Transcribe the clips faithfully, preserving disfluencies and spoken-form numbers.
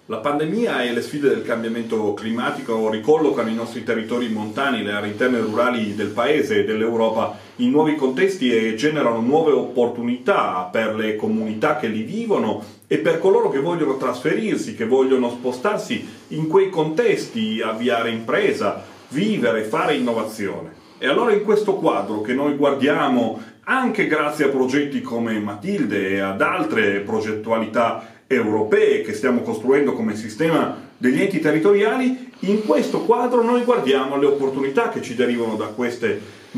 La pandemia e le sfide del cambiamento climatico ricollocano i nostri territori montani, le aree interne rurali del Paese e dell'Europa in nuovi contesti e generano nuove opportunità per le comunità che li vivono e per coloro che vogliono trasferirsi, che vogliono spostarsi in quei contesti, avviare impresa, vivere, fare innovazione. E allora in questo quadro che noi guardiamo, anche grazie a progetti come Matilde e ad altre progettualità europee che stiamo costruendo come sistema degli enti territoriali, in questo quadro noi guardiamo le opportunità che ci derivano da queste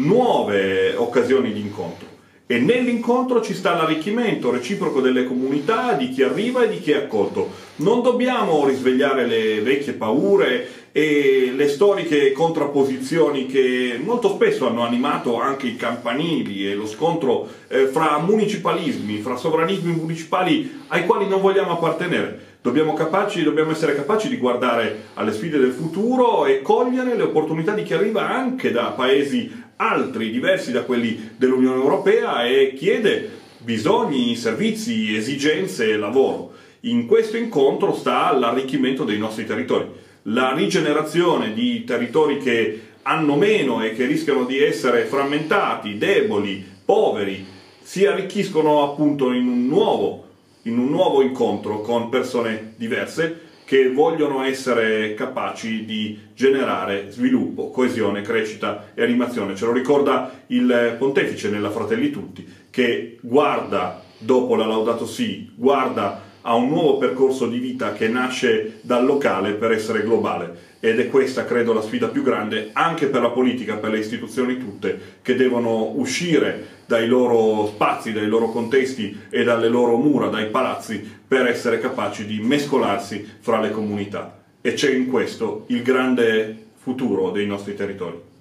nuove occasioni di incontro. E nell'incontro ci sta l'arricchimento reciproco delle comunità, di chi arriva e di chi è accolto. Non dobbiamo risvegliare le vecchie paure e le storiche contrapposizioni che molto spesso hanno animato anche i campanili e lo scontro eh, fra municipalismi, fra sovranismi municipali ai quali non vogliamo appartenere. Dobbiamo, capaci, dobbiamo essere capaci di guardare alle sfide del futuro e cogliere le opportunità di chi arriva anche da paesi altri, diversi da quelli dell'Unione Europea e chiede bisogni, servizi, esigenze, lavoro. In questo incontro sta l'arricchimento dei nostri territori, la rigenerazione di territori che hanno meno e che rischiano di essere frammentati, deboli, poveri, si arricchiscono appunto in un nuovo in un nuovo incontro con persone diverse che vogliono essere capaci di generare sviluppo, coesione, crescita e animazione. Ce lo ricorda il Pontefice nella Fratelli Tutti, che guarda, dopo la Laudato Si, guarda a un nuovo percorso di vita che nasce dal locale per essere globale. Ed è questa, credo, la sfida più grande anche per la politica, per le istituzioni tutte, che devono uscire dai loro spazi, dai loro contesti e dalle loro mura, dai palazzi, per essere capaci di mescolarsi fra le comunità. E c'è in questo il grande futuro dei nostri territori.